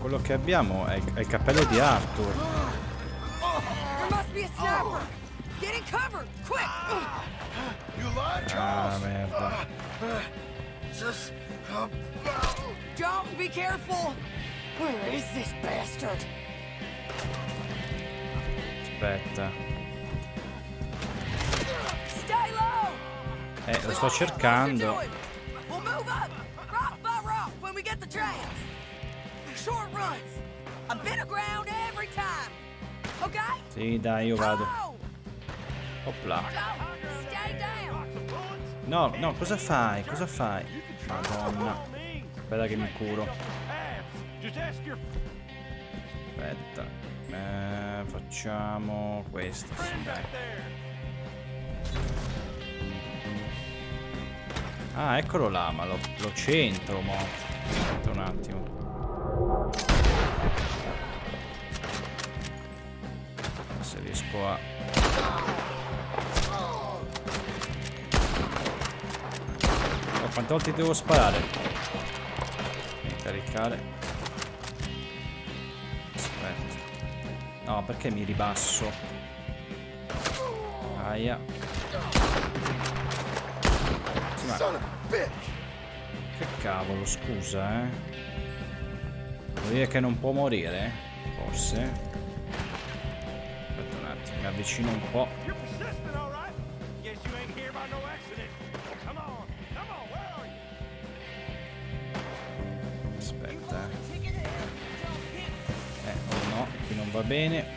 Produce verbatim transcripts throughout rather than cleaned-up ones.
quello che abbiamo è, è il cappello di Arthur. Ah, merda. Don't be careful. Where is this bastard? Aspetta. Stay low. Eh, lo sto cercando. We'll move up, rock by rock, when we get the chance. Short runs. A bit of ground every time. Okay? Sì, dai, io vado. Opla. Stay down. No, no, cosa fai? Cosa fai? Madonna. Aspetta che mi curo. Aspetta. Eh, facciamo questo, sì, dai. Ah, eccolo là, ma lo, lo centro, mo. Aspetta un attimo. Se riesco a... Oh, quante volte devo sparare? Caricare. Aspetta. No, perché mi ribasso? Aia. Sì, ma... Che cavolo, scusa, eh. Vuol dire che non può morire? Forse. Aspetta un attimo, mi avvicino un po'. Aspetta. Eh, oh no, qui non va bene.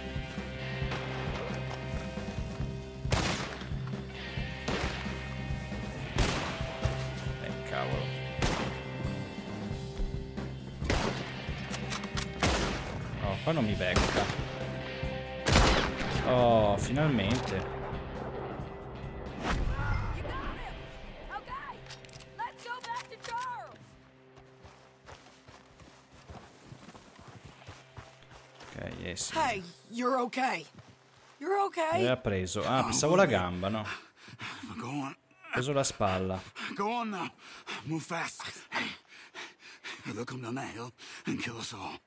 Qua non mi becca. Oh, finalmente. Ok, yes. Hey, you're okay. You're okay. Mi ha preso. Ah, pensavo la gamba, no? Ho preso la spalla. Go on now. Move fast. They'll come down that hill and kill us all.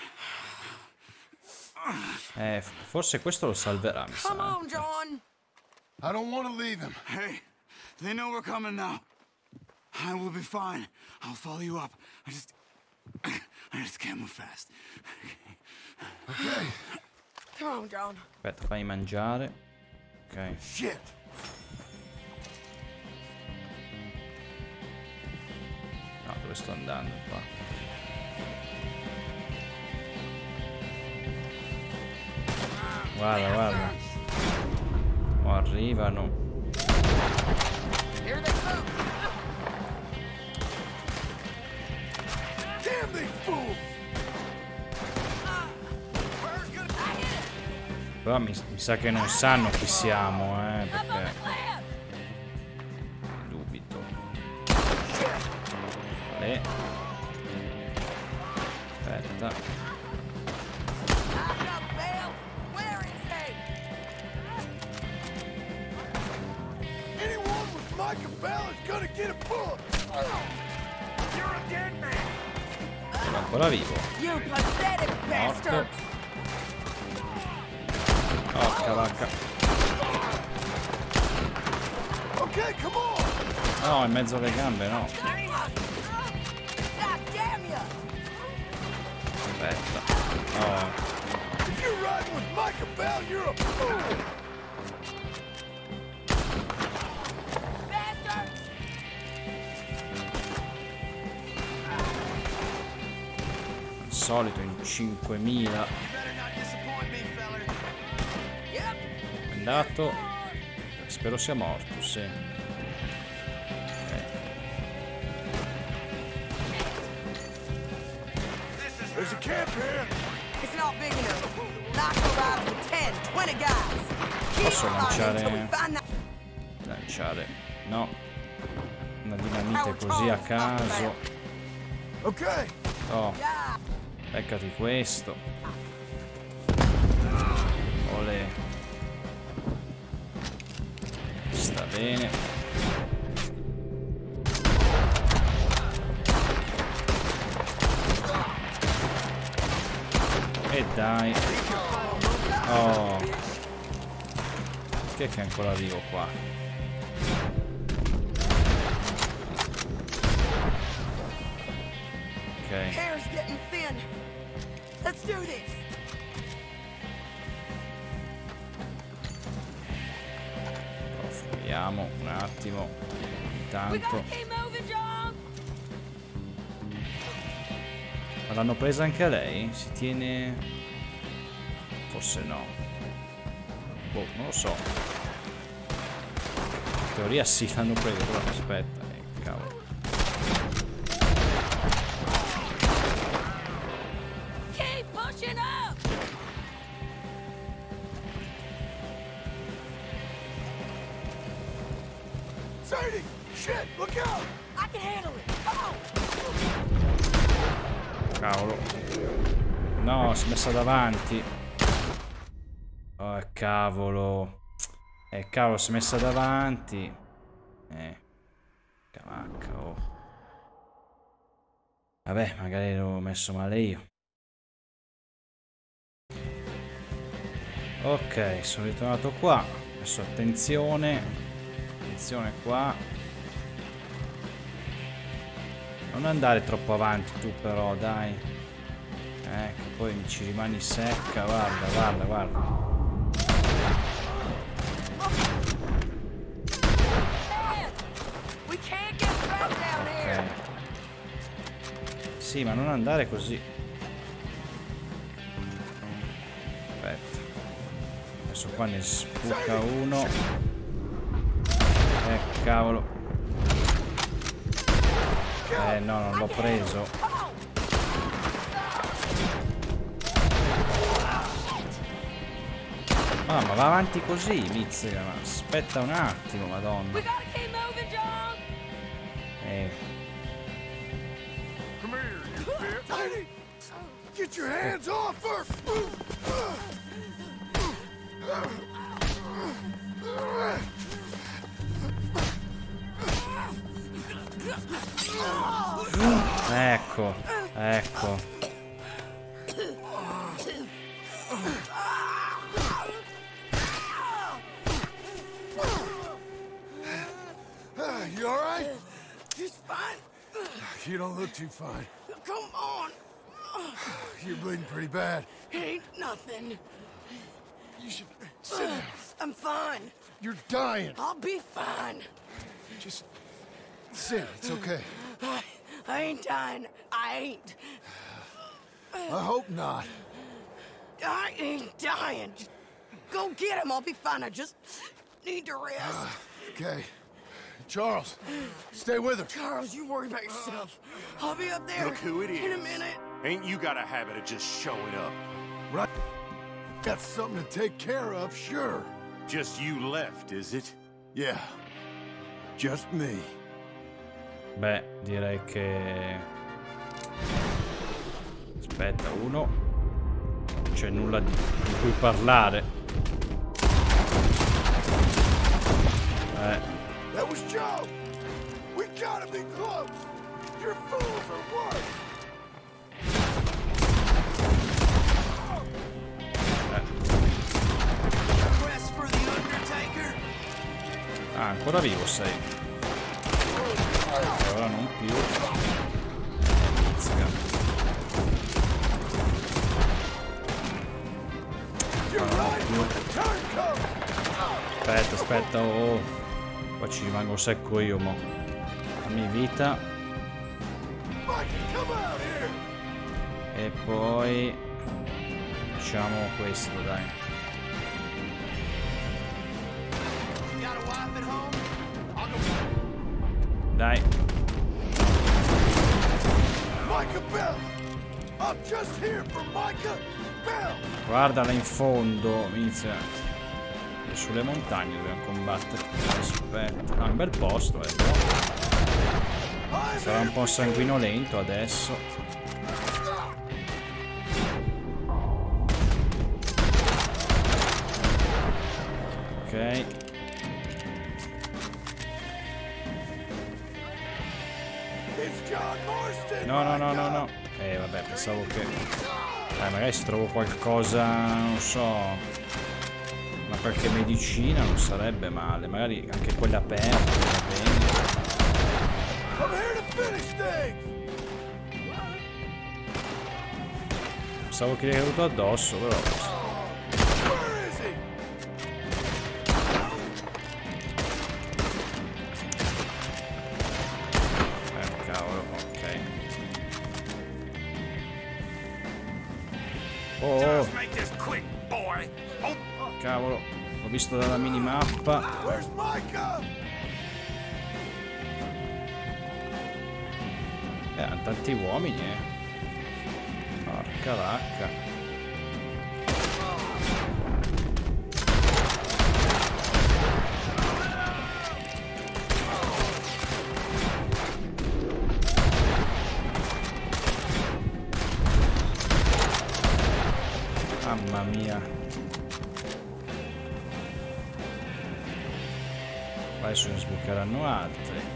Eh, forse questo lo salverà, mi sa. Come on, John. I don't want to leave them. Hey, they know we're coming now. I will be fine. I'll follow you up. I just... I just can't move fast. Okay. Come on, John. Aspetta, fai mangiare. Ok. Shit. No, dove sto andando qua? Guarda, guarda. Oh, arrivano. Però mi, mi sa che non sanno chi siamo, eh, perché... Dubito. Vale. Aspetta. Sono ancora vivo. Morto. Porca vacca. No, in mezzo alle gambe, no. Aspetta. No. Solito in cinquemila. È andato. Spero sia morto, sì. Okay. There's a camp here. It's not big enough. Knock around with ten, twenty guys. Posso lanciare... Lanciare... No. Una dinamite così a caso. Ok. Oh. Beccati questo. Olè. Sta bene. dai. Oh. Perché che è ancora vivo qua? Ok. Hair's getting thin. Let's do this. Proviamo un attimo. We Intanto. gotta keep moving, John. Ma l'hanno presa anche a lei? Si tiene... Forse no. Boh, non lo so. In teoria sì, l'hanno presa, però aspetta. Eh, cavolo. Keep pushing up. Sadie! Shit! Look out! I can handle it. Come on. Cavolo. No, si è messa davanti. Oh, cavolo. Eh, cavolo, si è messa davanti. Eh. Cavacca, oh. Vabbè, magari l'ho messo male io. Ok, sono ritornato qua. Adesso attenzione. Attenzione qua. Non andare troppo avanti tu però, dai. Eh, che poi mi ci rimani secca. Guarda, guarda, guarda. Man, we can't get trapped down here. Ok. Sì, ma non andare così. Aspetta. Adesso qua ne spuca uno. Eh, cavolo. Eh, no, non l'ho preso. Come on. Ah, ma va avanti così, Mizzica. Ma aspetta un attimo, madonna. We gotta keep moving, John. Eh, Come here, you bitch! Sadie! Get your hands off her! ecco, ecco. You alright? Just fine. You don't look too fine. Come on. You're bleeding pretty bad. Ain't nothing. You should sit down. I'm fine. You're dying. I'll be fine. Just sit. It's okay. I, I ain't dying. I ain't. I hope not. I ain't dying. Just go get him. I'll be fine. I just need to rest. Okay. Charles, stay with her. Charles, you worry about yourself. I'll be up there Look who it in a is. minute. Ain't you got a habit of just showing up? Right. Got something to take care of, sure. Just you left, is it? Yeah. Just me. Beh, direi che... Aspetta, uno. Non c'è nulla di, di cui parlare. Eh. That was Joe. We gotta be close. You're fools or what? Rest for the Undertaker. Ah, ancora vivo sei. E ora non più. Pizzica. Aspetta, aspetta, oh. Qua ci rimango secco io, mo. Dammi vita. E poi facciamo questo, dai. Dai. Micah Bell. I'm just here for Micah Bell. Guardala in fondo, inizia. E sulle montagne dobbiamo combattere. Aspetta. Ah, un bel posto, eh. Però. Sarà un po' sanguinolento adesso. Ok. No, no, no, no, no. Eh, vabbè, pensavo che... Dai, magari se trovo qualcosa, non so, una qualche medicina non sarebbe male. Magari anche quella aperta va bene. Pensavo che gli è caduto addosso, però. Eh, cavolo, ok. Oh, cavolo, l'ho visto dalla minimappa. Eh, hanno tanti uomini, eh. Porca vacca. Mamma mia. Adesso ne sboccheranno altri.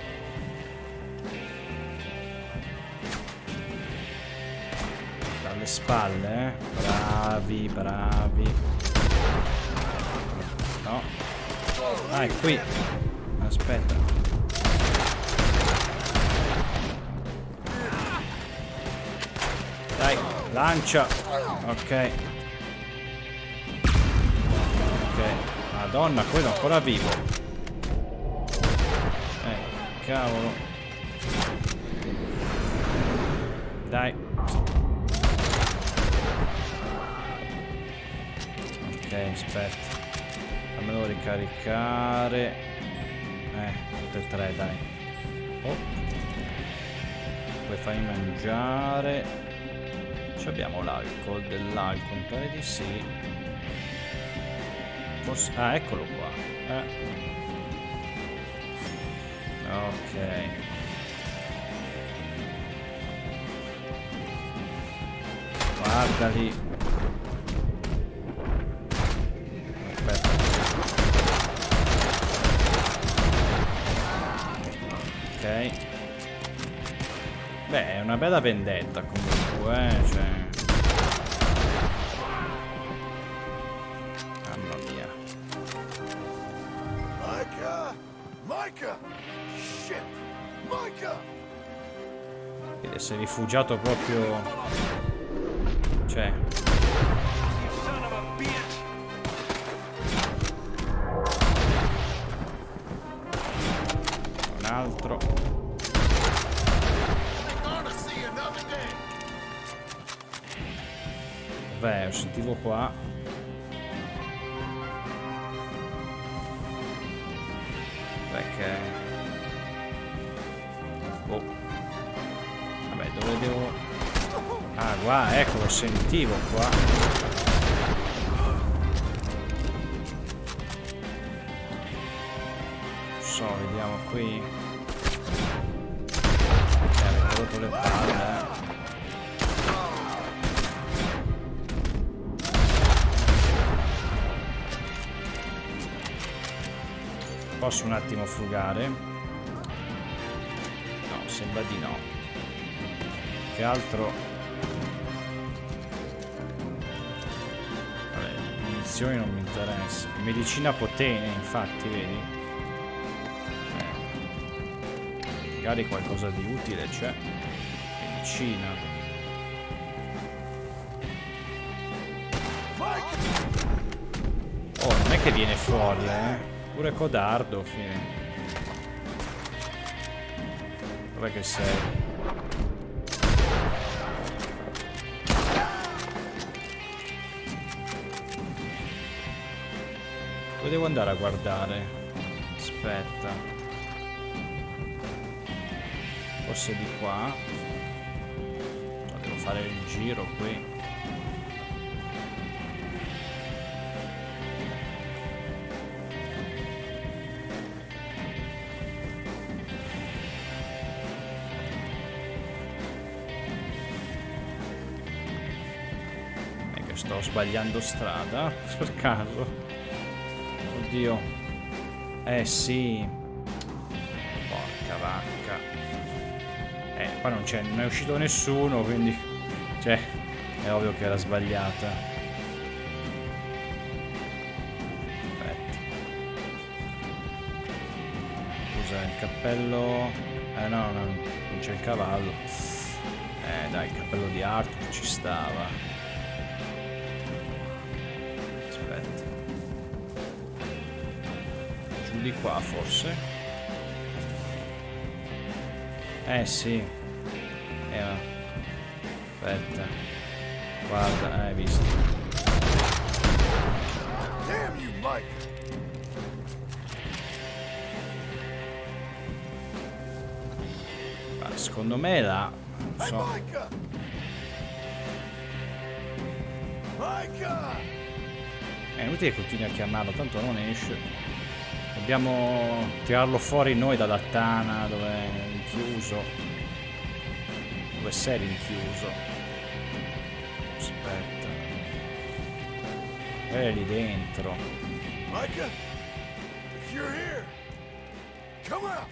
Dalle spalle, eh? Bravi, bravi. No. Ah, è qui. Aspetta. Dai, lancia. Ok. Ok. Madonna, quello è ancora vivo. Eh, cavolo. Dai. Ok, aspetta. Fammelo ricaricare. Eh, tutte e tre, dai. Oh. Poi fai mangiare. Ci abbiamo l'alcol, dell'alcol, mi pare di sì. Forse... Ah, eccolo qua. Eh. Ok. Guarda lì. Aspetta. Ok. Beh, è una bella vendetta comunque, eh, cioè... Mamma mia. Micah! Micah! Shit! Micah! Ed si è rifugiato proprio... Cioè... Un altro... Beh, lo sentivo qua. Perché... Oh. Vabbè, dove devo... Ah, qua, ecco, lo sentivo qua. Non so, vediamo qui. Eh, avete rotto le palle, eh. Posso un attimo frugare? No, sembra di no. Che altro? Vabbè, munizioni non mi interessa. Medicina potente, infatti, vedi? Eh. Magari qualcosa di utile c'è. Medicina. Oh, non è che viene fuori, eh? Pure codardo, fine. Dov'è che sei? Dove devo andare a guardare? Aspetta. Forse di qua. No, devo fare il giro qui. Sto sbagliando strada per caso. Oddio. Eh sì. Porca vacca. Eh, qua non c'è, non è uscito nessuno, quindi... Cioè... È ovvio che era sbagliata. Aspetta. Scusa, il cappello... Eh no, no, non c'è il cavallo. Eh dai, il cappello di Arthur ci stava. Aspetta. Giù di qua forse. Eh sì. Eh, aspetta. Guarda, hai visto. Damn you, Mike! Ma secondo me là, non so. Micah! Micah! È inutile che continui a chiamarlo, tanto non esce. Dobbiamo tirarlo fuori noi dalla tana dove è rinchiuso. Dove sei rinchiuso? Aspetta. È lì dentro. Micah, if you're here, come out.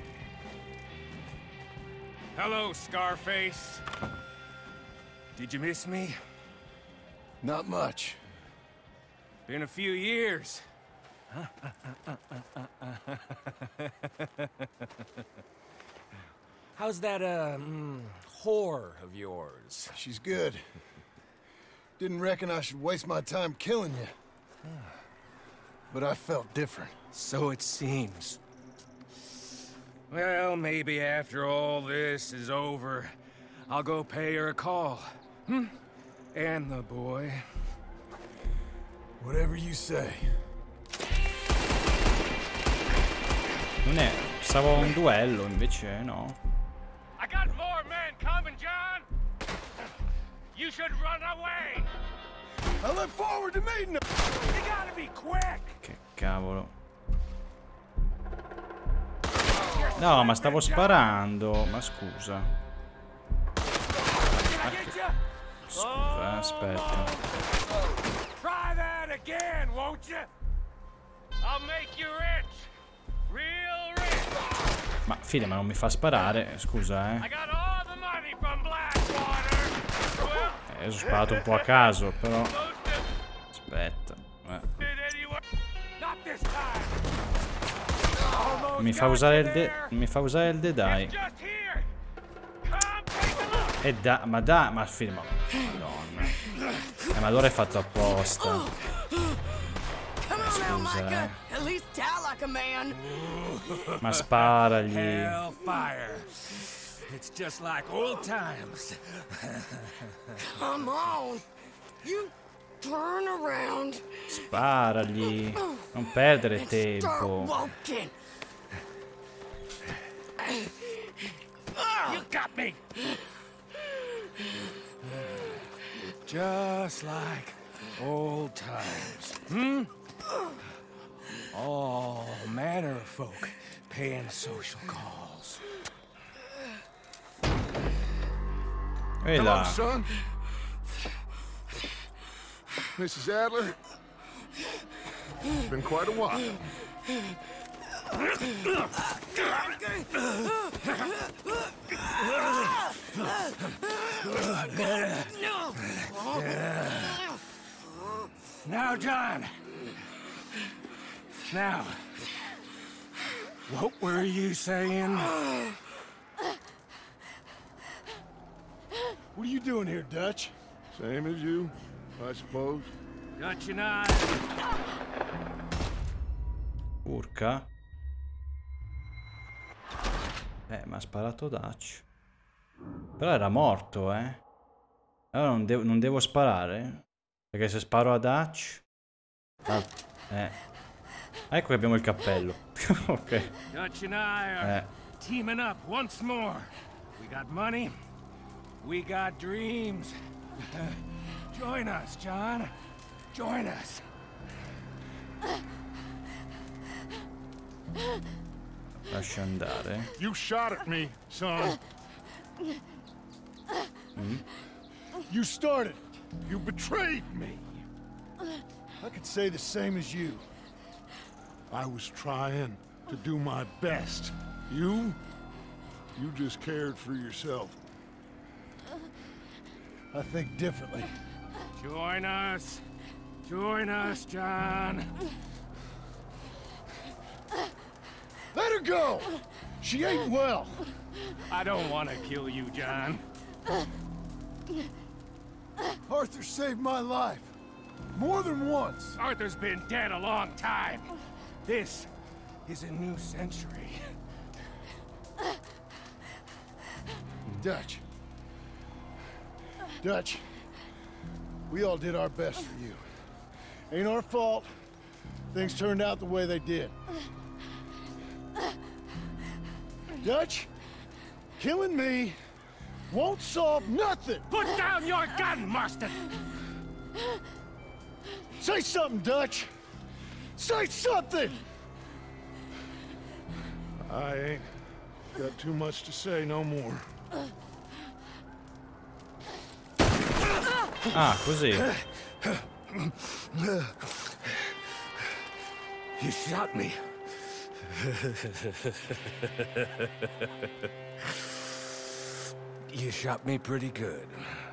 Hello, Scarface. Did you miss me? Not much. Been a few years. How's that, uh, mm, whore of yours? She's good. Didn't reckon I should waste my time killing you. But I felt different. So it seems. Well, maybe after all this is over, I'll go pay her a call. Hmm? And the boy. Whatever you say. Non è... Stavo a un duello, invece no. I got more men coming, John. You should run away. I look forward to meeting them. You gotta be quick. Che cavolo. No, ma stavo sparando. Ma scusa. Ma che... Scusa, aspetta. Try that again, won't you? I'll make you rich. Real rich. Ma fine, ma non mi fa sparare. Scusa, eh. I got all the money from Blackwater. Well, Eh, ho sparato un po' a caso, però. Aspetta. Eh. not this time. Mi fa usare il de... Mi fa usare il dedai. Just here. Come take a look. E da... Ma da... Ma fine, ma... Madonna. Eh, ma allora è fatto apposta. Come on now, Scusa, Micah. eh. At least die like a man. Ma sparagli. Hellfire. It's just like old times. Come on. You turn around. Sparagli. Non perdere Start tempo. walking. You got me. Just like old times. Hmm? All manner of folk paying social calls. E Hello, là. son. Missus Adler. It's been quite a while. Now, John. Now. What were you saying? What are you doing here, Dutch? Same as you, I suppose. Dutch and I. Urca. Eh, mi ha sparato Dutch. Però era morto, eh. Allora non devo, non devo sparare? Perché se sparo a Dutch... Ah, eh. Ecco che abbiamo il cappello. Ok. Dutch and I are Eh. teaming up once more. We got money. We got dreams. Join us, John. Join us. Lascia andare. You shot at me, son. Mm? You started. You betrayed me. I could say the same as you. I was trying to do my best. You? You just cared for yourself. I think differently. Join us. Join us, John. Let her go! She ain't well. I don't want to kill you, John. Arthur saved my life. More than once. Arthur's been dead a long time. This is a new century. Dutch. Dutch. We all did our best for you. Ain't our fault. Things turned out the way they did. Dutch, killing me won't solve nothing. Put down your gun, Marston! Say something, Dutch. Say something! I ain't got too much to say no more. Ah, così. You shot me. You shot me pretty good.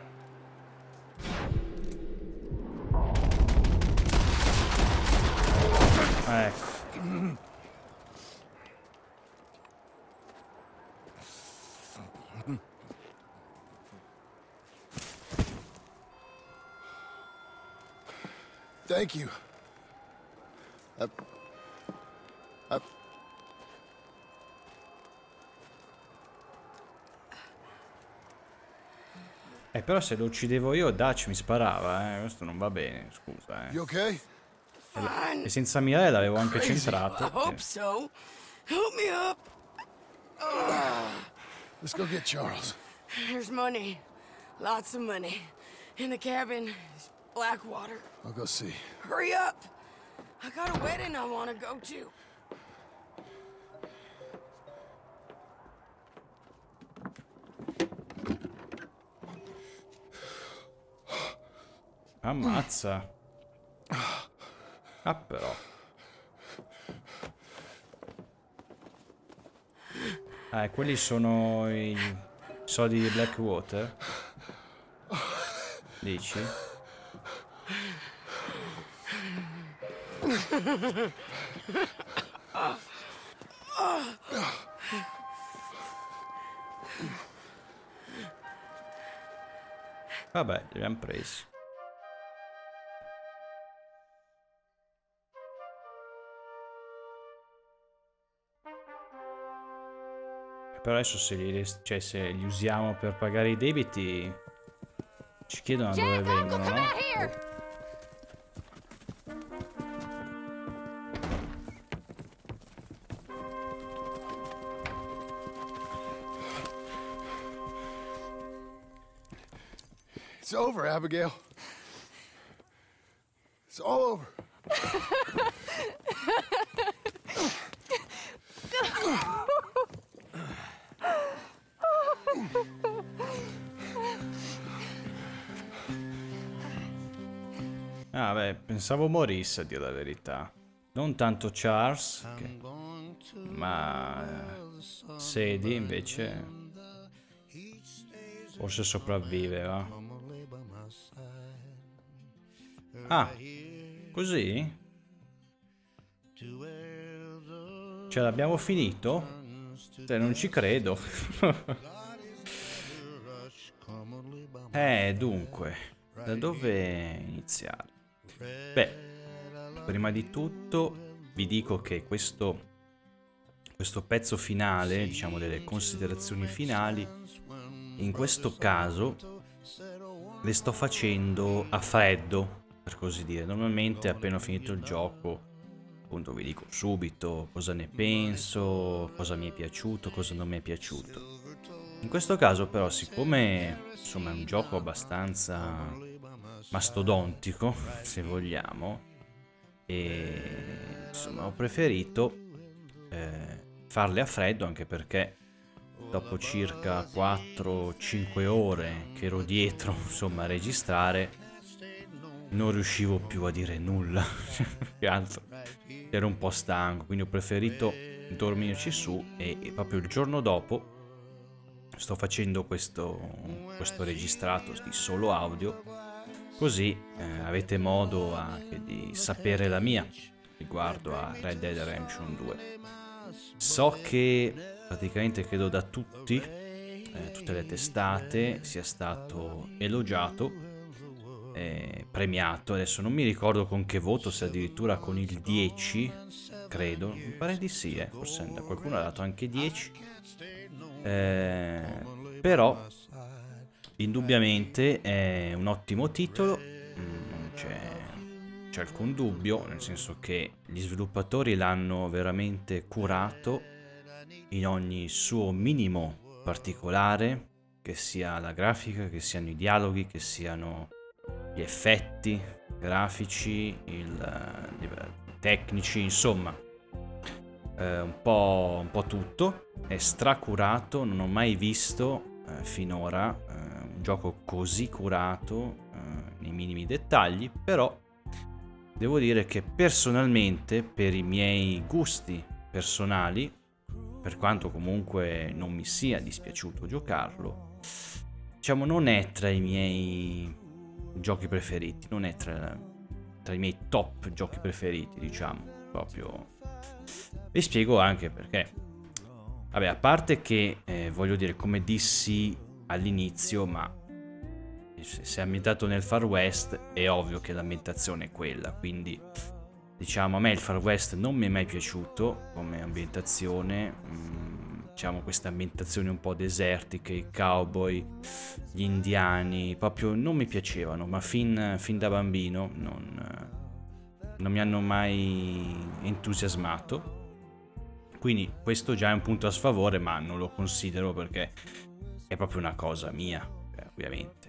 Ecco. Thank you. I... I... Eh, però se lo uccidevo io, Dutch mi sparava, eh. Questo non va bene, scusa, eh. You okay? E senza mirare l'avevo anche centrato. I hope so. Help me up. Let's go get Charles. There's money. Lots of money. In the cabin is Blackwater. I'll go see. Hurry up. I got a wedding I want to go to. Ammazza. Ah, però. Eh, quelli sono i soldi di Blackwater. Dici? Vabbè, li abbiamo presi. Però adesso se li, cioè, se li usiamo per pagare i debiti ci chiedono da dove vengono, no? It's over, Abigail. It's all over. Ah, beh, pensavo morisse, a dire la verità. Non tanto Charles, che... ma Sadie invece forse sopravvive, va? Ah, così? Ce l'abbiamo finito? Cioè, non ci credo. Eh, dunque, da dove iniziare? Beh, prima di tutto vi dico che questo, questo pezzo finale, diciamo delle considerazioni finali, in questo caso le sto facendo a freddo, per così dire. Normalmente appena ho finito il gioco, appunto vi dico subito cosa ne penso, cosa mi è piaciuto, cosa non mi è piaciuto. In questo caso però, siccome insomma è un gioco abbastanza mastodontico, se vogliamo, e insomma ho preferito eh, farle a freddo, anche perché dopo circa quattro cinque ore che ero dietro insomma a registrare non riuscivo più a dire nulla. Che altro, ero un po' stanco, quindi ho preferito dormirci su, e, e proprio il giorno dopo sto facendo questo, questo registrato di solo audio, così eh, avete modo anche di sapere la mia riguardo a Red Dead Redemption due. So che praticamente credo da tutti, eh, tutte le testate, sia stato elogiato, eh, premiato. Adesso non mi ricordo con che voto, se addirittura con il dieci, credo, mi pare di sì, eh. Forse qualcuno ha dato anche dieci, eh, però indubbiamente è un ottimo titolo, non c'è, c'è alcun dubbio, nel senso che gli sviluppatori l'hanno veramente curato in ogni suo minimo particolare, che sia la grafica, che siano i dialoghi, che siano gli effetti grafici, il, i tecnici, insomma, eh, un po', un po' tutto. È stracurato, non ho mai visto eh, finora eh, un gioco così curato eh, nei minimi dettagli, però devo dire che personalmente, per i miei gusti personali, per quanto comunque non mi sia dispiaciuto giocarlo, diciamo non è tra i miei giochi preferiti, non è tra, tra i miei top giochi preferiti, diciamo, proprio. Vi spiego anche perché. Vabbè, a parte che, eh, voglio dire, come dissi all'inizio, ma se è ambientato nel Far West è ovvio che l'ambientazione è quella, quindi diciamo a me il Far West non mi è mai piaciuto come ambientazione, mm, diciamo queste ambientazioni un po' desertiche, i cowboy, gli indiani, proprio non mi piacevano, ma fin, fin da bambino non, non mi hanno mai entusiasmato. Quindi questo già è un punto a sfavore, ma non lo considero perché è proprio una cosa mia, ovviamente.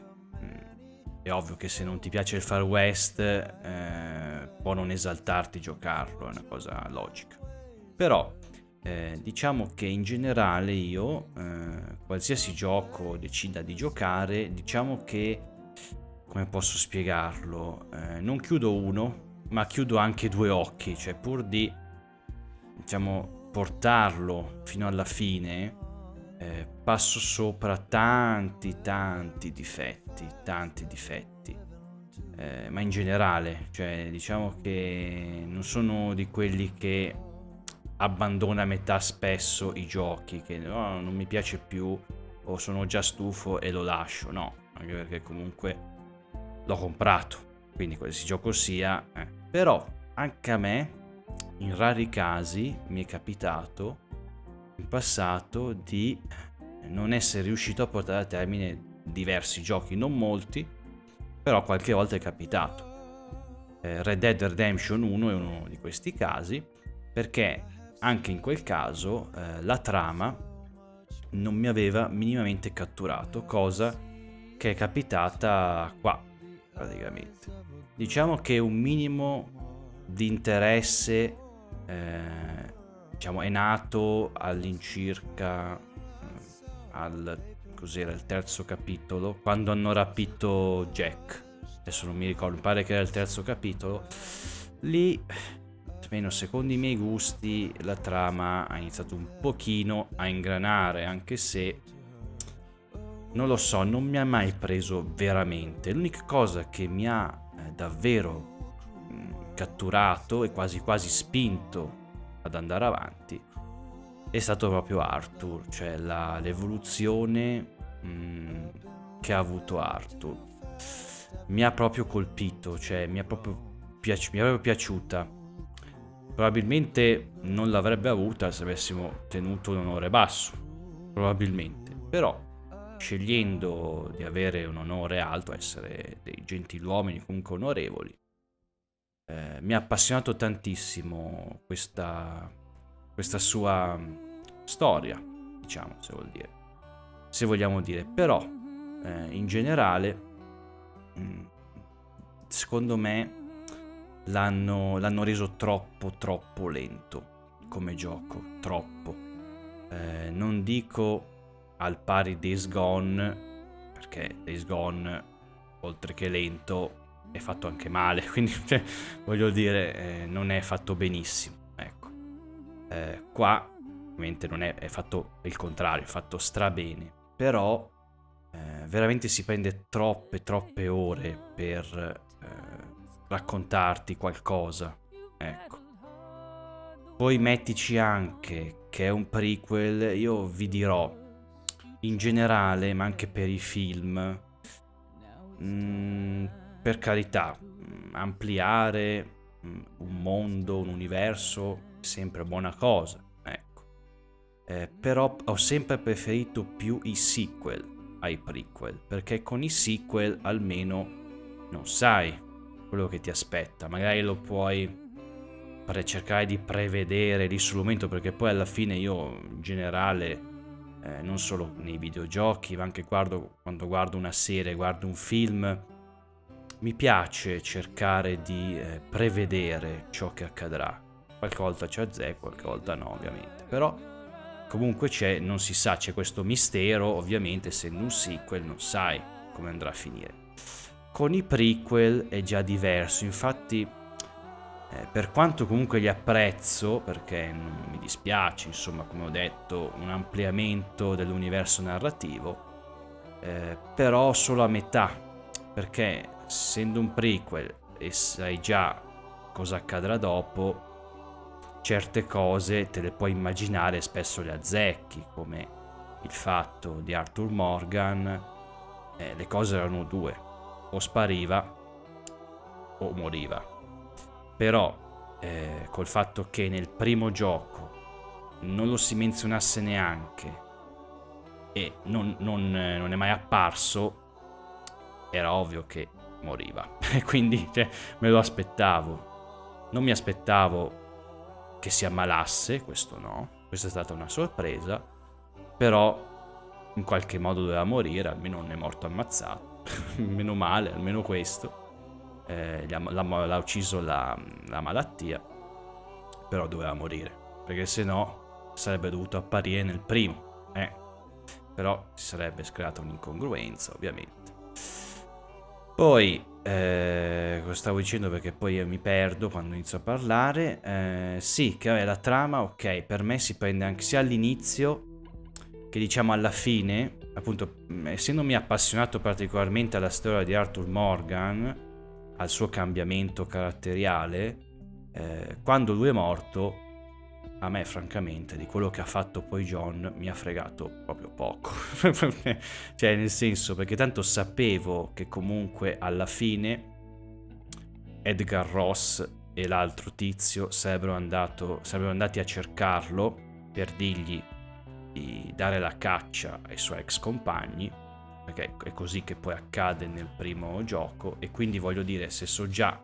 È ovvio che se non ti piace il Far West eh, può non esaltarti giocarlo, è una cosa logica. Però eh, diciamo che in generale io, eh, qualsiasi gioco decida di giocare, diciamo che, come posso spiegarlo, eh, non chiudo uno, ma chiudo anche due occhi, cioè pur di, diciamo, portarlo fino alla fine, eh, passo sopra tanti tanti difetti, tanti difetti, eh, ma in generale, cioè diciamo che non sono di quelli che abbandona a metà spesso i giochi, che no, non mi piace più o sono già stufo e lo lascio, no, anche perché comunque l'ho comprato, quindi qualsiasi gioco sia, eh. Però anche a me in rari casi mi è capitato in passato di non essere riuscito a portare a termine diversi giochi, non molti, però qualche volta è capitato. eh, Red Dead Redemption uno è uno di questi casi, perché anche in quel caso eh, la trama non mi aveva minimamente catturato, cosa che è capitata qua praticamente. Diciamo che un minimo di interesse eh, diciamo è nato all'incirca eh, al cos'era il terzo capitolo, quando hanno rapito Jack. Adesso non mi ricordo, mi pare che era il terzo capitolo. Lì, almeno secondo i miei gusti, la trama ha iniziato un pochino a ingranare, anche se non lo so, non mi ha mai preso veramente. L'unica cosa che mi ha eh, davvero mh, catturato e quasi quasi spinto ad andare avanti è stato proprio Arthur, cioè la, l'evoluzione mh, che ha avuto Arthur. Mi ha proprio colpito, cioè mi, ha proprio piaci- mi è proprio piaciuta. Probabilmente non l'avrebbe avuta se avessimo tenuto un onore basso, probabilmente, però scegliendo di avere un onore alto, essere dei gentiluomini comunque onorevoli, eh, mi ha appassionato tantissimo questa, questa sua storia, diciamo, se vuol dire, se vogliamo dire. Però eh, in generale mh, secondo me l'hanno, l'hanno reso troppo troppo lento come gioco, troppo, eh, non dico al pari Days Gone, perché Days Gone oltre che lento è fatto anche male, quindi cioè, voglio dire eh, non è fatto benissimo, ecco. Eh, qua ovviamente non è, è fatto il contrario, è fatto strabene, però eh, veramente si prende troppe, troppe ore per eh, raccontarti qualcosa, ecco. Poi mettici anche che è un prequel, io vi dirò, in generale, ma anche per i film, mh, per carità, ampliare un mondo, un universo, è sempre buona cosa, ecco. Eh, però ho sempre preferito più i sequel ai prequel, perché con i sequel almeno non sai quello che ti aspetta, magari lo puoi per cercare di prevedere lì sul momento, perché poi alla fine io in generale, eh, non solo nei videogiochi, ma anche guardo, quando guardo una serie, guardo un film, mi piace cercare di eh, prevedere ciò che accadrà. Qualche volta c'è azzecco, qualche volta no, ovviamente. Però comunque c'è, non si sa, c'è questo mistero, ovviamente essendo un sequel non sai come andrà a finire. Con i prequel è già diverso, infatti eh, per quanto comunque li apprezzo, perché non mi dispiace, insomma, come ho detto, un ampliamento dell'universo narrativo, eh, però solo a metà, perché essendo un prequel e sai già cosa accadrà dopo, certe cose te le puoi immaginare e spesso le azzecchi, come il fatto di Arthur Morgan. Eh, le cose erano due: o spariva o moriva. Però eh, col fatto che nel primo gioco non lo si menzionasse neanche e non, non, non è mai apparso, era ovvio che moriva. E quindi cioè, me lo aspettavo. Non mi aspettavo che si ammalasse, questo no, questa è stata una sorpresa, però in qualche modo doveva morire, almeno non è morto ammazzato. Meno male, almeno questo. Eh, l'ha, l'ha, l'ha ucciso la, la malattia, però doveva morire, perché se no sarebbe dovuto apparire nel primo, eh. Però si sarebbe creata un'incongruenza, ovviamente. Poi, eh, cosa stavo dicendo, perché poi io mi perdo quando inizio a parlare. Eh, sì, che vabbè, la trama, ok, per me si prende anche sia all'inizio che diciamo alla fine, appunto, essendomi appassionato particolarmente alla storia di Arthur Morgan, al suo cambiamento caratteriale, eh, quando lui è morto, a me francamente di quello che ha fatto poi John mi ha fregato proprio poco. Cioè, nel senso, perché tanto sapevo che comunque alla fine Edgar Ross e l'altro tizio sarebbero, andato, sarebbero andati a cercarlo per dirgli di dare la caccia ai suoi ex compagni, perché è così che poi accade nel primo gioco, e quindi voglio dire, se so già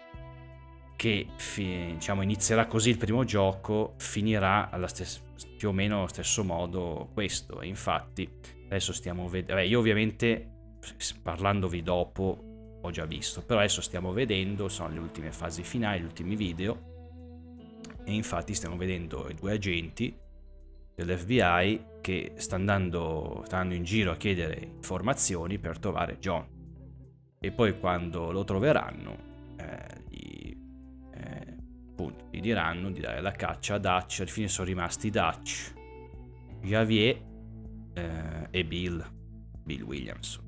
che fi- diciamo inizierà così il primo gioco, finirà alla stessa, più o meno allo stesso modo questo. E infatti adesso stiamo vedendo, io ovviamente parlandovi dopo ho già visto, però adesso stiamo vedendo, sono le ultime fasi finali, gli ultimi video, e infatti stiamo vedendo i due agenti dell'F B I che sta andando, sta andando in giro a chiedere informazioni per trovare John, e poi quando lo troveranno eh, gli, eh, appunto, gli diranno di dare la caccia a Dutch. Alla fine sono rimasti Dutch, Javier eh, e Bill Bill Williams.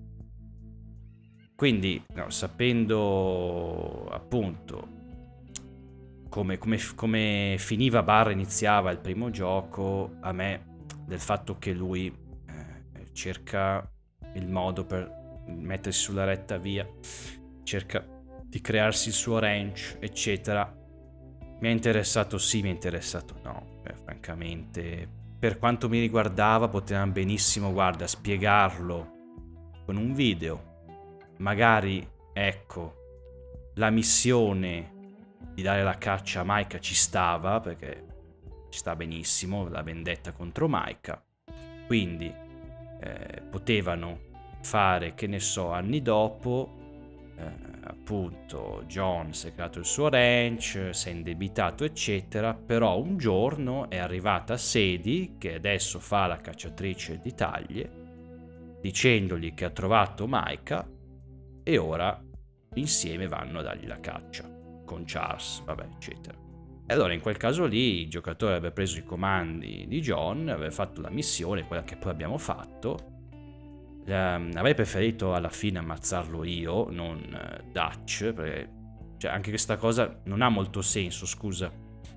Quindi no, sapendo appunto come, come, come finiva barra iniziava il primo gioco, a me del fatto che lui eh, cerca il modo per mettersi sulla retta via, cerca di crearsi il suo ranch, eccetera, mi ha interessato sì, mi ha interessato no. Beh, francamente, per quanto mi riguardava, potevano benissimo, guarda, spiegarlo con un video. Magari, ecco, la missione di dare la caccia a Micah ci stava, perché ci sta benissimo, la vendetta contro Micah. Quindi eh, potevano fare, che ne so, anni dopo, eh, appunto, John si è creato il suo ranch, si è indebitato, eccetera, però un giorno è arrivata Sadie, che adesso fa la cacciatrice di taglie, dicendogli che ha trovato Micah, e ora insieme vanno a dargli la caccia con Charles, vabbè, eccetera. E allora in quel caso lì il giocatore avrebbe preso i comandi di John, avrebbe fatto la missione, quella che poi abbiamo fatto, Um, avrei preferito alla fine ammazzarlo io, non uh, Dutch, perché cioè, anche questa cosa non ha molto senso, scusa.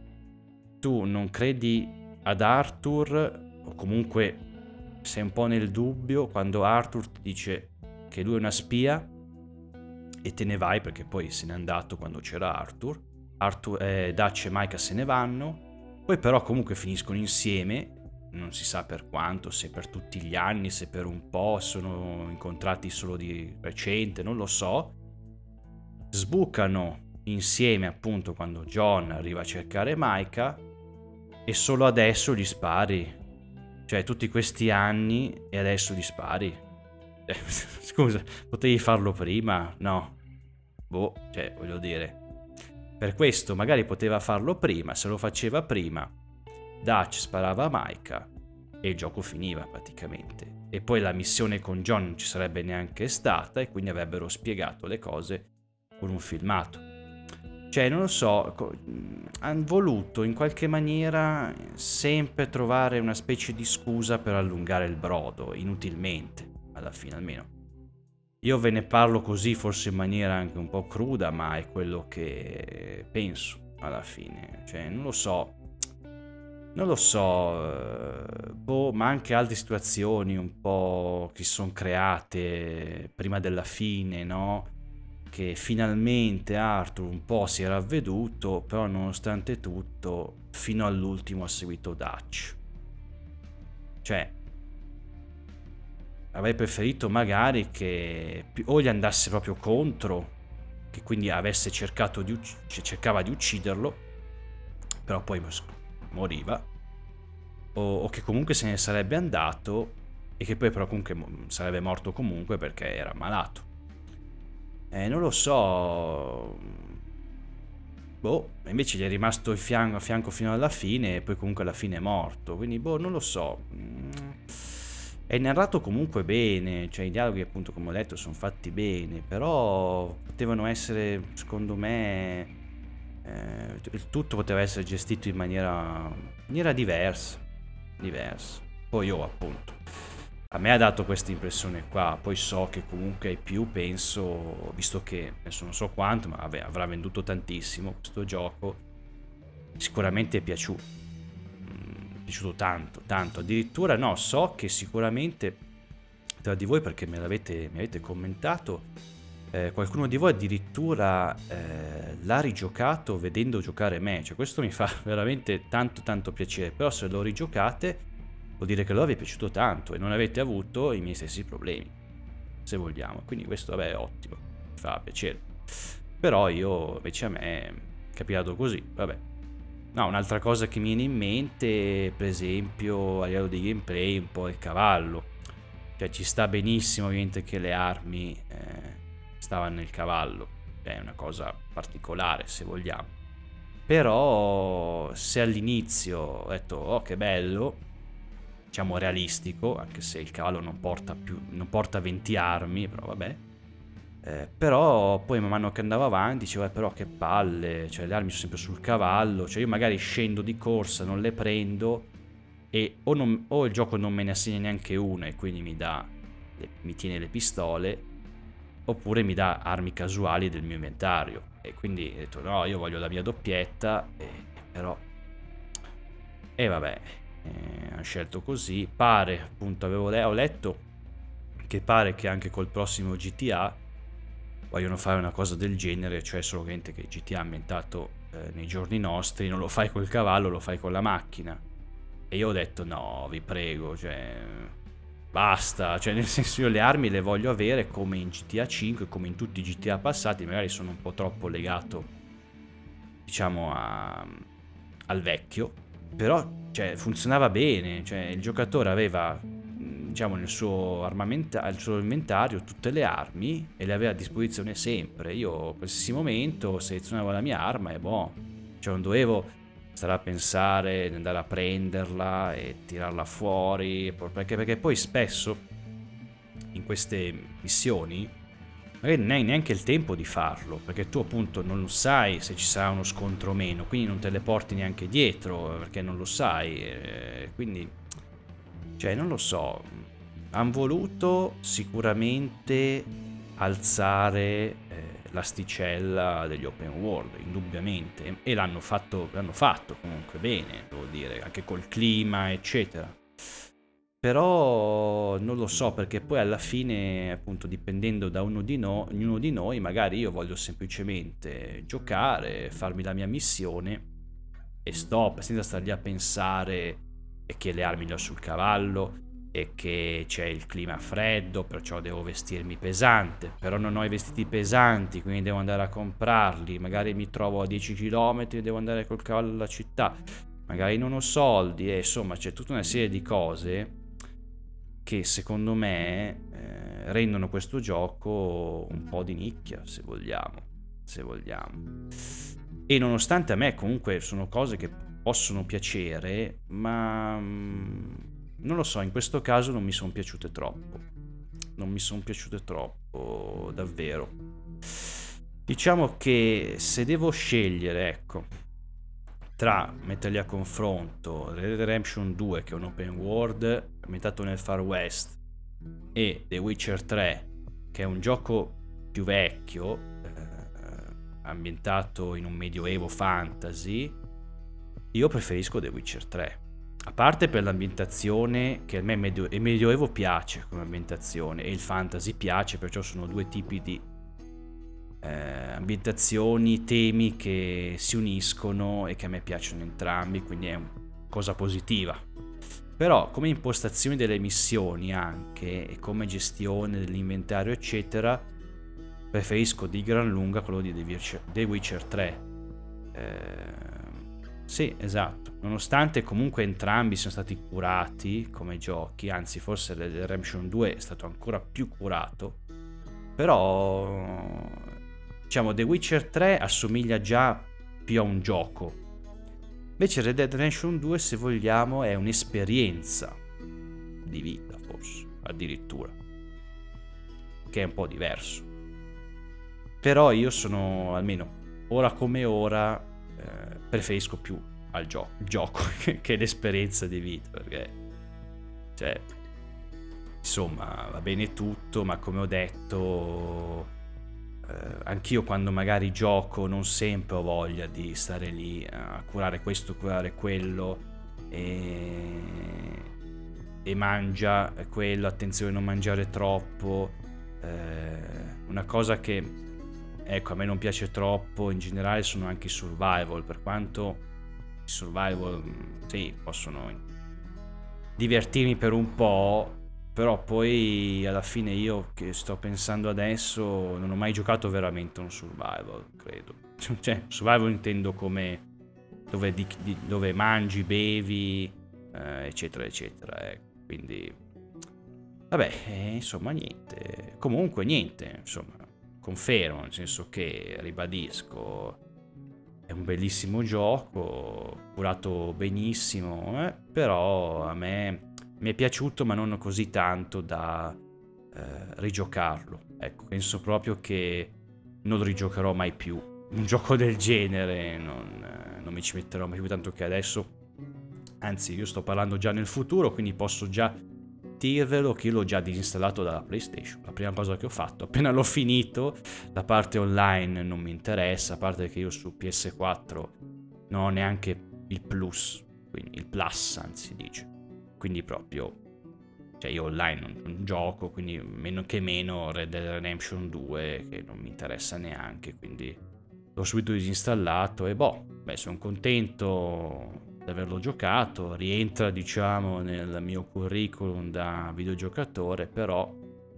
Tu non credi ad Arthur, o comunque sei un po' nel dubbio quando Arthur ti dice che lui è una spia e te ne vai, perché poi se n'è andato quando c'era Arthur. Arthur eh, Dutch e Micah se ne vanno, poi però comunque finiscono insieme. Non si sa per quanto, se per tutti gli anni, se per un po', sono incontrati solo di recente, non lo so. Sbucano insieme appunto quando John arriva a cercare Micah e solo adesso gli spari. Cioè tutti questi anni e adesso gli spari. Eh, scusa, potevi farlo prima? No. Boh, cioè voglio dire. Per questo magari poteva farlo prima, se lo faceva prima Dutch sparava a Micah e il gioco finiva praticamente. E poi la missione con John non ci sarebbe neanche stata e quindi avrebbero spiegato le cose con un filmato. Cioè, non lo so, hanno voluto in qualche maniera sempre trovare una specie di scusa per allungare il brodo, inutilmente, alla fine almeno. Io ve ne parlo così, forse in maniera anche un po' cruda, ma è quello che penso alla fine. Cioè, non lo so. Non lo so, boh, ma anche altre situazioni un po' che si sono create prima della fine, no? Che finalmente Arthur un po' si era avveduto, però nonostante tutto, fino all'ultimo ha seguito Dutch. Cioè, avrei preferito magari che o gli andasse proprio contro, che quindi avesse cercato di ucc- cercava di ucciderlo, però poi moriva, o, o che comunque se ne sarebbe andato e che poi però comunque sarebbe morto comunque perché era malato. Eh, non lo so, boh, invece gli è rimasto il fianco, a fianco fino alla fine e poi comunque alla fine è morto, quindi boh, non lo so. È narrato comunque bene, cioè i dialoghi appunto come ho detto sono fatti bene, però potevano essere, secondo me, Eh, il tutto poteva essere gestito in maniera, in maniera diversa, diversa. Poi io appunto, a me ha dato questa impressione qua, poi so che comunque ai più penso, visto che adesso non so quanto, ma vabbè, avrà venduto tantissimo questo gioco, sicuramente è piaciuto, mm, è piaciuto tanto, tanto, addirittura no, so che sicuramente tra di voi, perché me l'avete, mi avete commentato, Eh, qualcuno di voi addirittura eh, l'ha rigiocato vedendo giocare me, cioè questo mi fa veramente tanto tanto piacere, però se lo rigiocate vuol dire che lo vi è piaciuto tanto e non avete avuto i miei stessi problemi, se vogliamo, quindi questo vabbè è ottimo, mi fa piacere. Però io invece a me è capitato così, vabbè. No, un'altra cosa che mi viene in mente, per esempio a livello di gameplay, un po' il cavallo, cioè ci sta benissimo ovviamente che le armi eh, stavano nel cavallo, è una cosa particolare se vogliamo, però se all'inizio ho detto oh che bello, diciamo realistico, anche se il cavallo non porta più, non porta venti armi, però vabbè, eh, però poi man mano che andavo avanti dicevo eh, però che palle, cioè le armi sono sempre sul cavallo, cioè io magari scendo di corsa, non le prendo e o, non, o il gioco non me ne assegna neanche una e quindi mi dà, mi tiene le pistole, oppure mi dà armi casuali del mio inventario e quindi ho detto no, io voglio la mia doppietta e, però e vabbè, eh, hanno scelto così. Pare, appunto avevo le- ho letto che pare che anche col prossimo G T A vogliono fare una cosa del genere, cioè solamente che G T A ambientato eh, nei giorni nostri non lo fai col cavallo, lo fai con la macchina, e io ho detto no, vi prego, cioè basta, cioè nel senso io le armi le voglio avere come in G T A cinque, come in tutti i G T A passati, magari sono un po' troppo legato, diciamo, a, al vecchio, però cioè, funzionava bene, cioè il giocatore aveva, diciamo, nel suo armamentario, il suo inventario tutte le armi e le aveva a disposizione sempre. Io a qualsiasi momento selezionavo la mia arma e boh, cioè non dovevo stare a pensare di andare a prenderla e tirarla fuori, perché, perché poi spesso in queste missioni magari non hai neanche il tempo di farlo, perché tu appunto non lo sai se ci sarà uno scontro o meno, quindi non te le porti neanche dietro perché non lo sai, eh, quindi cioè non lo so, hanno voluto sicuramente alzare eh, l'asticella degli open world, indubbiamente, e l'hanno fatto, l'hanno fatto comunque bene, devo dire, anche col clima, eccetera. Però non lo so, perché poi alla fine, appunto, dipendendo da uno di no, ognuno di noi, magari io voglio semplicemente giocare, farmi la mia missione e stop, senza star lì a pensare che le armi le ho sul cavallo e che c'è il clima freddo, perciò devo vestirmi pesante, però non ho i vestiti pesanti, quindi devo andare a comprarli, magari mi trovo a dieci chilometri e devo andare col cavallo alla città, magari non ho soldi, e insomma c'è tutta una serie di cose che secondo me eh, rendono questo gioco un po' di nicchia, se vogliamo, se vogliamo. E nonostante a me comunque sono cose che possono piacere, ma mh, non lo so, in questo caso non mi sono piaciute troppo. Non mi sono piaciute troppo, davvero. Diciamo che se devo scegliere, ecco, tra metterli a confronto Red Dead Redemption due, che è un open world ambientato nel Far West, e The Witcher tre, che è un gioco più vecchio, eh, ambientato in un medioevo fantasy, io preferisco The Witcher tre. A parte per l'ambientazione, che a me medio- il medioevo piace come ambientazione e il fantasy piace, perciò sono due tipi di Eh, ambientazioni, temi che si uniscono e che a me piacciono entrambi, quindi è una cosa positiva. Però come impostazione delle missioni anche, e come gestione dell'inventario eccetera, preferisco di gran lunga quello di The Witcher, The Witcher tre. Eh, sì, esatto, nonostante comunque entrambi siano stati curati come giochi, anzi forse Red Dead Redemption due è stato ancora più curato, però diciamo The Witcher tre assomiglia già più a un gioco, invece Red Dead Redemption due, se vogliamo, è un'esperienza di vita, forse addirittura, che è un po' diverso. Però io sono, almeno ora come ora, eh, preferisco più al gio- gioco che l'esperienza di vita, perché cioè insomma va bene tutto, ma come ho detto, eh, anch'io quando magari gioco non sempre ho voglia di stare lì a curare questo, curare quello, e, e mangia quello, attenzione a non mangiare troppo. Eh, una cosa che ecco a me non piace troppo in generale sono anche i survival, per quanto i survival sì possono divertirmi per un po', però poi alla fine io che sto pensando adesso non ho mai giocato veramente un survival, credo. Cioè survival intendo come dove, di, di, dove mangi, bevi, eh, eccetera eccetera, eh. Quindi vabbè, eh, insomma niente, comunque niente, insomma confermo, nel senso che ribadisco, è un bellissimo gioco, curato benissimo, eh, però a me mi è piaciuto, ma non così tanto da eh, rigiocarlo. Ecco, penso proprio che non lo rigiocherò mai più. Un gioco del genere non, eh, non mi ci metterò mai più, tanto che adesso, anzi io sto parlando già nel futuro, quindi posso già dirvelo che io l'ho già disinstallato dalla PlayStation. La prima cosa che ho fatto, appena l'ho finito, la parte online non mi interessa, a parte che io su P S quattro non ho neanche il Plus, quindi il Plus anzi dice. Quindi proprio, cioè io online non, non gioco, quindi meno che meno Red Dead Redemption due, che non mi interessa neanche, quindi l'ho subito disinstallato e boh, beh, sono contento di averlo giocato, rientra diciamo nel mio curriculum da videogiocatore, però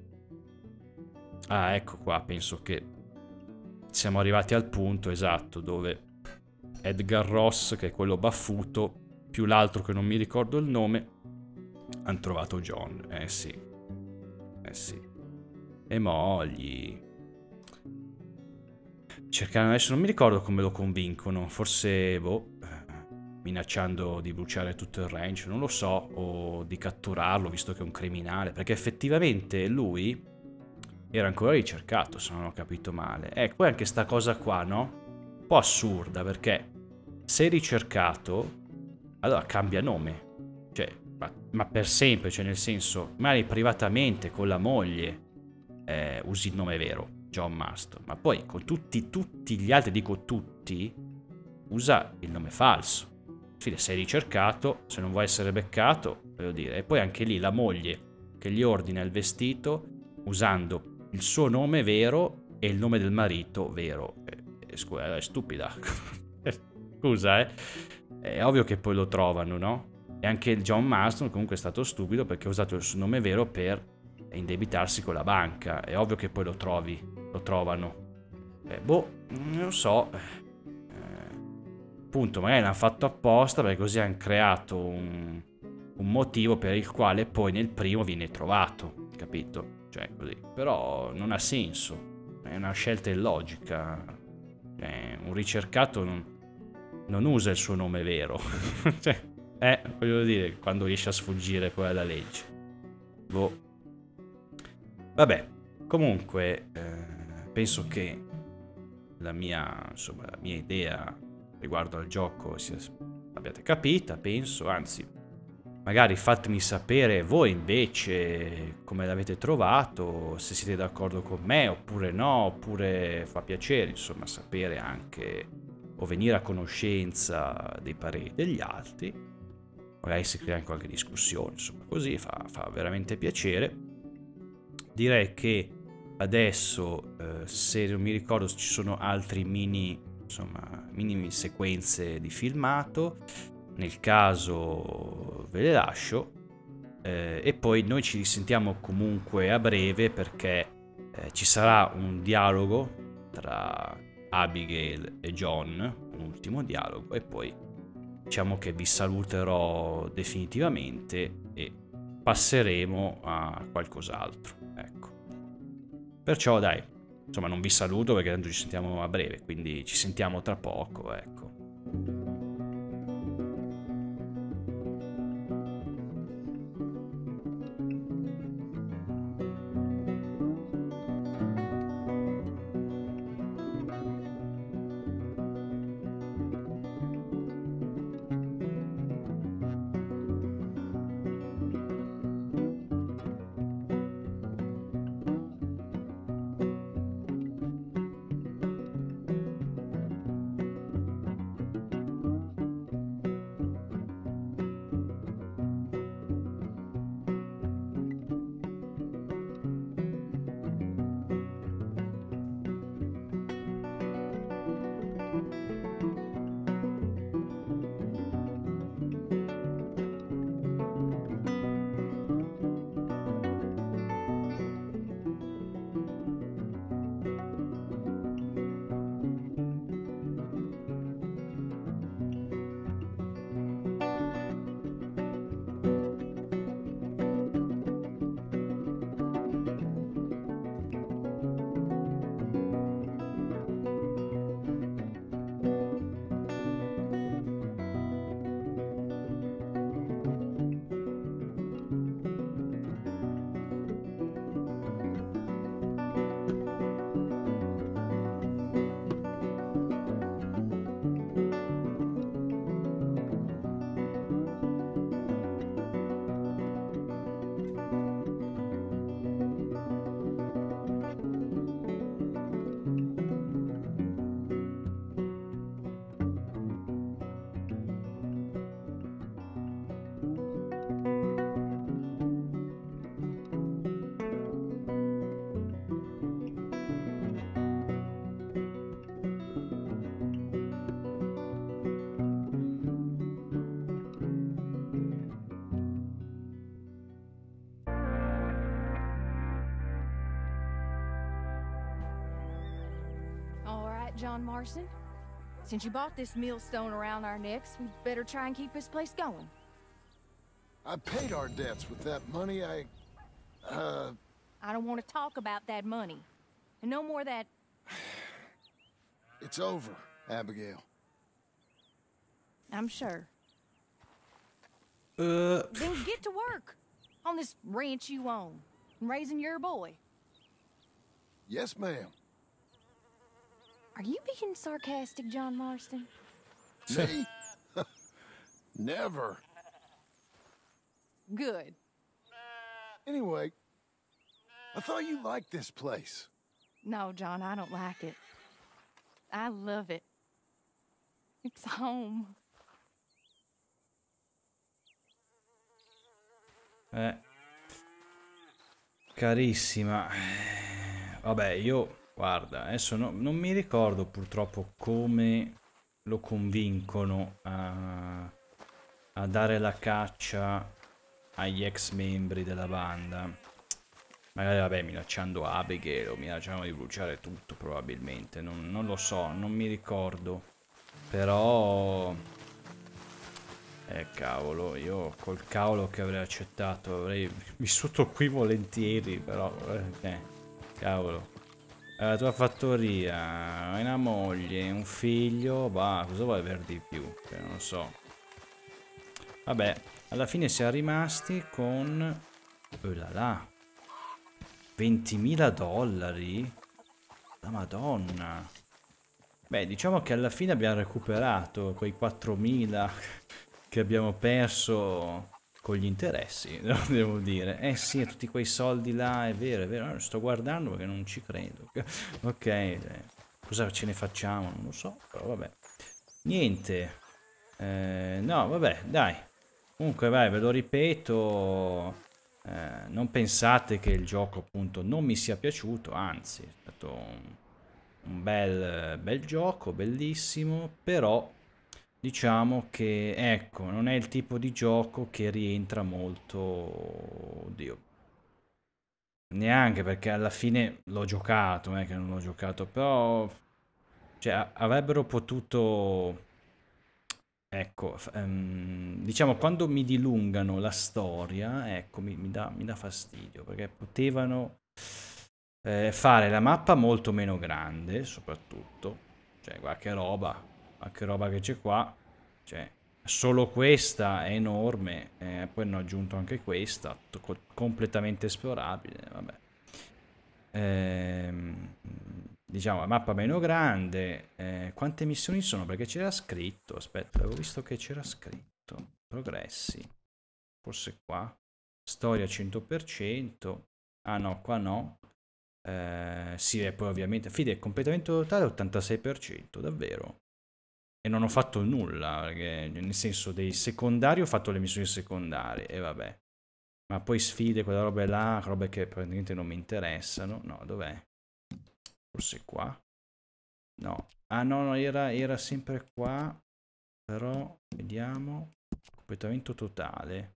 ah ecco qua, penso che siamo arrivati al punto esatto dove Edgar Ross, che è quello baffuto, più l'altro che non mi ricordo il nome, hanno trovato John, eh sì, eh sì, e mogli cercano, adesso non mi ricordo come lo convincono, forse boh, minacciando di bruciare tutto il ranch, non lo so, o di catturarlo visto che è un criminale, perché effettivamente lui era ancora ricercato, se non ho capito male. Ecco, poi anche sta cosa qua, no? Un po' assurda, perché se ricercato, allora cambia nome, cioè ma, ma per sempre, cioè nel senso, magari privatamente con la moglie eh, usi il nome vero, John Marston, ma poi con tutti, tutti gli altri, dico tutti, usa il nome falso. Fine, sei ricercato, se non vuoi essere beccato, voglio dire, e poi anche lì la moglie che gli ordina il vestito usando il suo nome vero e il nome del marito vero. Eh, scusa, è stupida. Scusa, eh. È ovvio che poi lo trovano, no? E anche il John Marston comunque è stato stupido perché ha usato il suo nome vero per indebitarsi con la banca. È ovvio che poi lo trovi, lo trovano. Eh, boh, non lo so. Eh, appunto, magari l'hanno fatto apposta perché così hanno creato un, un motivo per il quale poi nel primo viene trovato, capito? Cioè, così. Però non ha senso. È una scelta illogica. Cioè, un ricercato non, non usa il suo nome vero. Cioè, eh, voglio dire, quando riesce a sfuggire poi alla legge. Boh. Vabbè, comunque, eh, penso che la mia, insomma, la mia idea riguardo al gioco sia, l'abbiate capita, penso, anzi, magari fatemi sapere voi invece come l'avete trovato, se siete d'accordo con me oppure no, oppure fa piacere, insomma, sapere anche o venire a conoscenza dei pareri degli altri, magari si crea anche qualche discussione, insomma, così fa, fa veramente piacere. Direi che adesso, eh, se non mi ricordo, ci sono altri mini, insomma, mini sequenze di filmato. Nel caso ve le lascio. Eh, e poi noi ci risentiamo comunque a breve perché eh, ci sarà un dialogo tra Abigail e John, un ultimo dialogo, e poi diciamo che vi saluterò definitivamente e passeremo a qualcos'altro, ecco. Perciò dai, insomma, non vi saluto perché tanto ci sentiamo a breve, quindi ci sentiamo tra poco, ecco. John Marston, since you bought this millstone around our necks, we better try and keep this place going. I paid our debts with that money. I, uh... I don't want to talk about that money. And no more of that... It's over, Abigail. I'm sure. Uh... Then get to work on this ranch you own and raising your boy. Yes, ma'am. Are you being sarcastic, John Marston? Me? Never. Good. Anyway, I thought you liked this place. No, John, I don't like it. I love it. It's home. Eh. Carissima. Vabbè, io... Guarda, adesso no, non mi ricordo purtroppo come lo convincono a, a dare la caccia agli ex membri della banda. Magari, vabbè, minacciando Abigail o minacciando di bruciare tutto, probabilmente. Non, non lo so, non mi ricordo. Però... Eh, cavolo, io col cavolo che avrei accettato, avrei vissuto qui volentieri, però... Eh, cavolo. La tua fattoria, hai una moglie, un figlio, bah, cosa vuoi avere di più? Cioè, non lo so. Vabbè, alla fine siamo rimasti con... Oh là là. ventimila dollari? La Madonna. Beh, diciamo che alla fine abbiamo recuperato quei quattromila che abbiamo perso con gli interessi, devo dire. Eh sì, tutti quei soldi là, è vero, è vero, sto guardando perché non ci credo. Ok, eh, cosa ce ne facciamo? Non lo so, però vabbè. Niente. Eh, no, vabbè, dai. Comunque, vai, ve lo ripeto, eh, non pensate che il gioco appunto non mi sia piaciuto, anzi, è stato un, un bel, bel gioco, bellissimo, però... Diciamo che, ecco, non è il tipo di gioco che rientra molto, oddio, neanche perché alla fine l'ho giocato, non è che non l'ho giocato, però, cioè, avrebbero potuto, ecco, um, diciamo, quando mi dilungano la storia, ecco, mi, mi, dà, mi dà fastidio, perché potevano eh, fare la mappa molto meno grande, soprattutto, cioè, guarda che roba. Ma che roba che c'è qua, cioè solo questa è enorme, eh, poi hanno aggiunto anche questa, co completamente esplorabile, vabbè. Ehm, diciamo la mappa meno grande, eh, quante missioni sono? Perché c'era scritto, aspetta, avevo visto che c'era scritto, progressi, forse qua, storia cento per cento, ah no, qua no, eh, sì, e poi ovviamente, fide, completamento totale ottantasei per cento, davvero. E non ho fatto nulla, perché nel senso dei secondari ho fatto le missioni secondarie, e vabbè. Ma poi sfide, quelle robe là, robe che praticamente non mi interessano. No, dov'è? Forse qua? No. Ah no, no, era, era sempre qua. Però, vediamo. Completamento totale.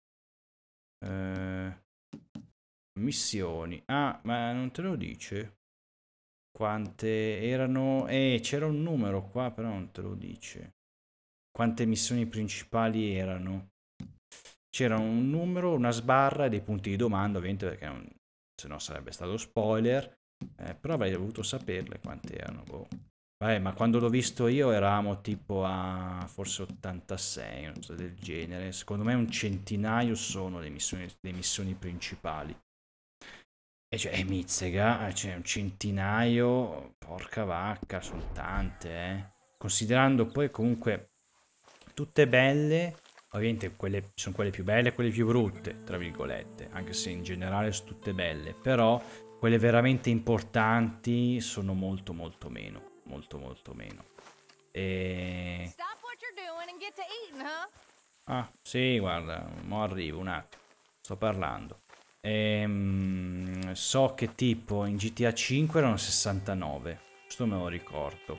Eh, missioni. Ah, ma non te lo dice? Quante erano... Eh, c'era un numero qua, però non te lo dice. Quante missioni principali erano? C'era un numero, una sbarra e dei punti di domanda, ovviamente, perché non... se no sarebbe stato spoiler. Eh, però avrei voluto saperle quante erano. Boh. Vabbè, ma quando l'ho visto io eravamo tipo a forse ottantasei, una cosa del genere. Secondo me un centinaio sono le missioni, le missioni principali. E cioè, mizzega, c'è un centinaio, porca vacca, sono tante, eh. Considerando poi comunque tutte belle, ovviamente quelle sono quelle più belle e quelle più brutte, tra virgolette, anche se in generale sono tutte belle, però quelle veramente importanti sono molto molto meno, molto molto meno. E... Ah, sì, guarda, mo arrivo un attimo, sto parlando. Ehm, so che tipo in G T A cinque erano sessantanove, questo me lo ricordo,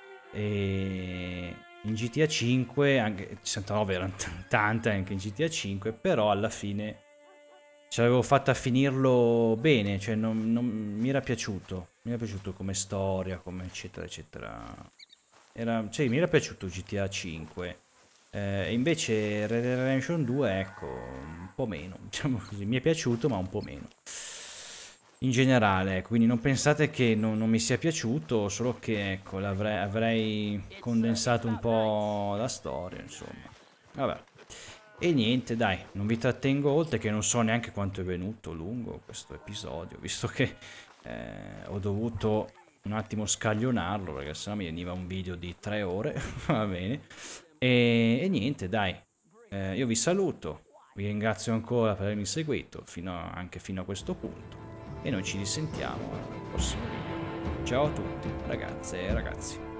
e in G T A cinque anche sessantanove erano tante anche in G T A cinque, però alla fine ce l'avevo fatta finirlo bene, cioè non, non mi era piaciuto, mi era piaciuto come storia, come eccetera eccetera, era, cioè mi era piaciuto G T A cinque. Eh, invece Red Dead Redemption due, ecco, un po' meno, diciamo così, mi è piaciuto ma un po' meno in generale, ecco. Quindi non pensate che non, non mi sia piaciuto, solo che ecco, l'avrei, avrei condensato un po' la storia, insomma, vabbè. E niente, dai, non vi trattengo oltre, che non so neanche quanto è venuto lungo questo episodio, visto che eh, ho dovuto un attimo scaglionarlo, perché sennò mi veniva un video di tre ore, va bene. E, e niente, dai, eh, io vi saluto, Vi ringrazio ancora per avermi seguito fino a, anche fino a questo punto e noi ci risentiamo al prossimo video. Ciao a tutti ragazze e ragazzi.